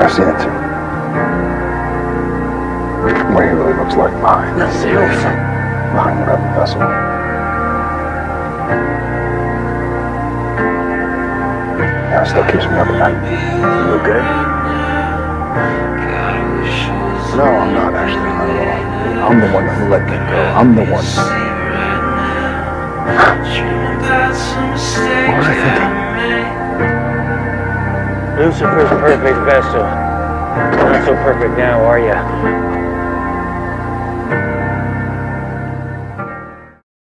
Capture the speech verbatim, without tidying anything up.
I've seen it too. What he really looks like behind. Behind whatever vessel. Yeah, it still keeps me up at night. You okay? No, I'm not actually. Not at all. I'm the one who let them go. I'm the one. What was I thinking? Lucifer's perfect vessel. Not so perfect now, are ya?